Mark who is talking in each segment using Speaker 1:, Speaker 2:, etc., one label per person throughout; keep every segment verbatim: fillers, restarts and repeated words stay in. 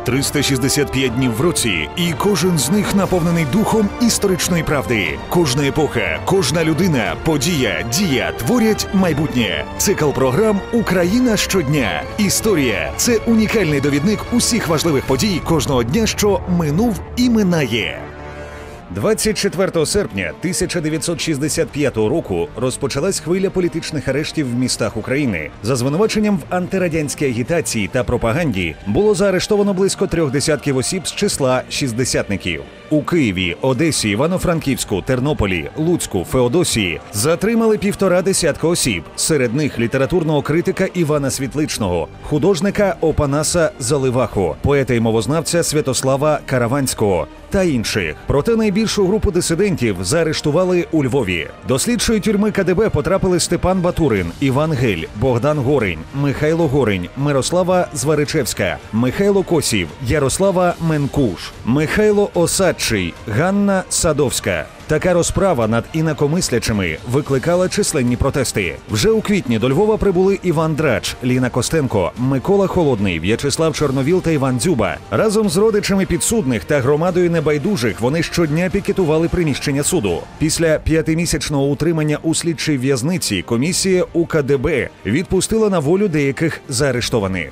Speaker 1: триста шістдесят п'ять днів в році, і кожен з них наповнений духом історичної правди. Кожна епоха, кожна людина, подія, дія творять майбутнє. Цикл програм «Україна щодня». Історія – це унікальний довідник усіх важливих подій кожного дня, що минув і минає. двадцять четвертого серпня тисяча дев'ятсот шістдесят п'ятого року розпочалась хвиля політичних арештів в містах України. За звинуваченням в антирадянській агітації та пропаганді було заарештовано близько трьох десятків осіб з числа шістдесятників. У Києві, Одесі, Івано-Франківську, Тернополі, Луцьку, Феодосії затримали півтора десятка осіб. Серед них літературного критика Івана Світличного, художника Опанаса Заливаху, поета і мовознавця Святослава Караванського та інших. Проте найбільшу групу дисидентів заарештували у Львові. До слідчої тюрми ка де бе потрапили Степан Батурин, Іван Гель, Богдан Горень, Михайло Горень, Мирослава Зваричевська, Михайло Косів, Ярослава Менкуш, Михайло Осадчий, Ганна Садовська. Така розправа над інакомислячими викликала численні протести. Вже у квітні до Львова прибули Іван Драч, Ліна Костенко, Микола Холодний, В'ячеслав Чорновіл та Іван Дзюба. Разом з родичами підсудних та громадою небайдужих вони щодня пікетували приміщення суду. Після п'ятимісячного утримання у слідчій в'язниці комісія у ка де бе відпустила на волю деяких заарештованих.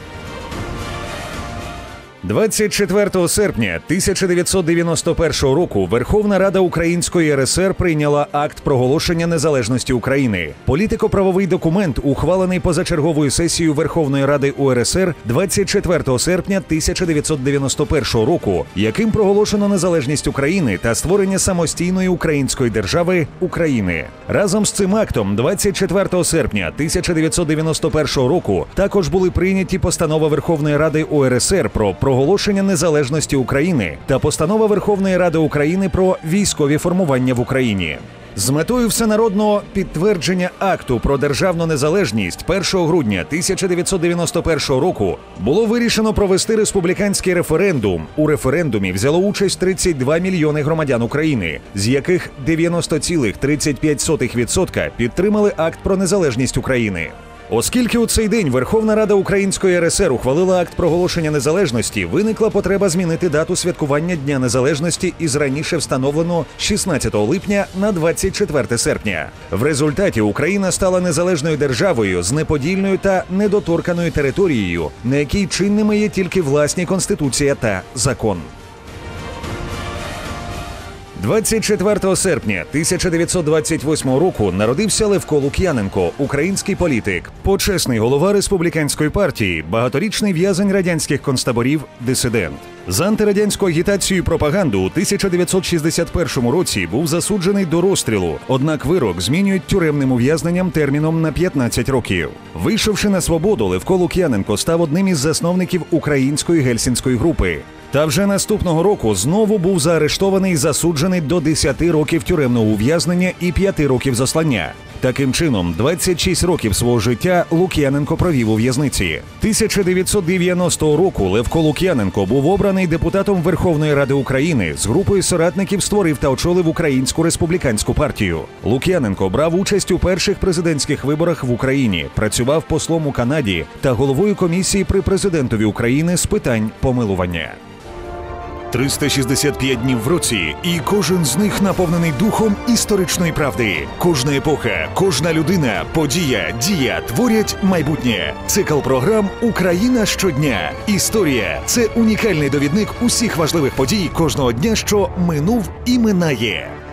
Speaker 1: двадцять четвертого серпня тисяча дев'ятсот дев'яносто першого року Верховна Рада Української ер ес ер прийняла акт проголошення незалежності України. Політико-правовий документ, ухвалений позачерговою сесією Верховної Ради у ер ес ер двадцять четвертого серпня тисяча дев'ятсот дев'яносто першого року, яким проголошено незалежність України та створення самостійної української держави України. Разом з цим актом двадцять четвертого серпня тисяча дев'ятсот дев'яносто першого року також були прийняті постанова Верховної Ради у ер ес ер про проголошення незалежності України та постанова Верховної Ради України про військові формування в Україні. З метою всенародного підтвердження акту про державну незалежність першого грудня тисяча дев'ятсот дев'яносто першого року було вирішено провести республіканський референдум. У референдумі взяло участь тридцять два мільйони громадян України, з яких дев'яносто цілих тридцять п'ять сотих відсотка підтримали акт про незалежність України. Оскільки у цей день Верховна Рада Української ер ес ер ухвалила акт проголошення незалежності, виникла потреба змінити дату святкування Дня Незалежності із раніше встановленого шістнадцятого липня на двадцять четверте серпня. В результаті Україна стала незалежною державою з неподільною та недоторканою територією, на якій чинними є тільки власні Конституція та закон. двадцять четвертого серпня тисяча дев'ятсот двадцять восьмого року народився Левко Лук'яненко, український політик, почесний голова республіканської партії, багаторічний в'язень радянських концтаборів, дисидент. За антирадянську агітацію і пропаганду у тисяча дев'ятсот шістдесят першому році був засуджений до розстрілу, однак вирок змінюють тюремним ув'язненням терміном на п'ятнадцять років. Вийшовши на свободу, Левко Лук'яненко став одним із засновників української гельсінської групи. Та вже наступного року знову був заарештований і засуджений до десяти років тюремного ув'язнення і п'яти років заслання. Таким чином, двадцять шість років свого життя Лук'яненко провів у в'язниці. тисяча дев'ятсот дев'яностого року Левко Лук'яненко був обраний депутатом Верховної Ради України, з групою соратників створив та очолив Українську республіканську партію. Лук'яненко брав участь у перших президентських виборах в Україні, працював послом у Канаді та головою комісії при президентові України з питань помилування. триста шістдесят п'ять днів в році, і кожен з них наповнений духом історичної правди. Кожна епоха, кожна людина, подія, дія творять майбутнє. Цикл програм «Україна щодня». Історія – це унікальний довідник усіх важливих подій кожного дня, що минув і минає.